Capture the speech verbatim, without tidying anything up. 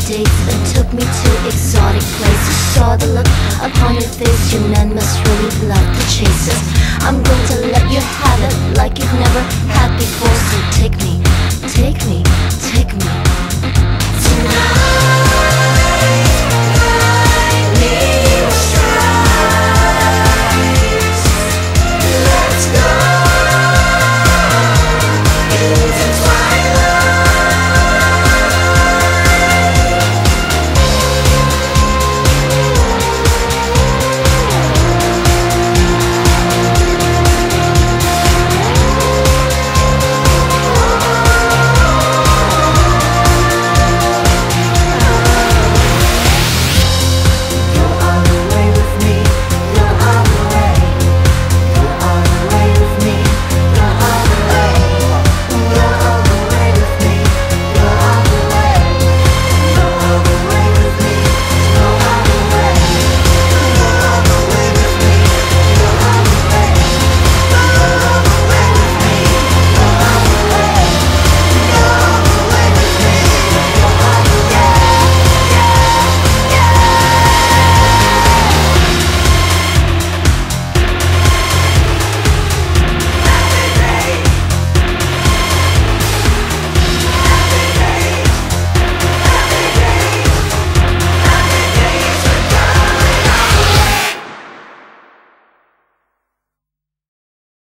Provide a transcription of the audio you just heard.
dates and took me to exotic places. Saw the look upon your face, you men must really love the chasers. I'm going to let you have it like you've never had before, so take me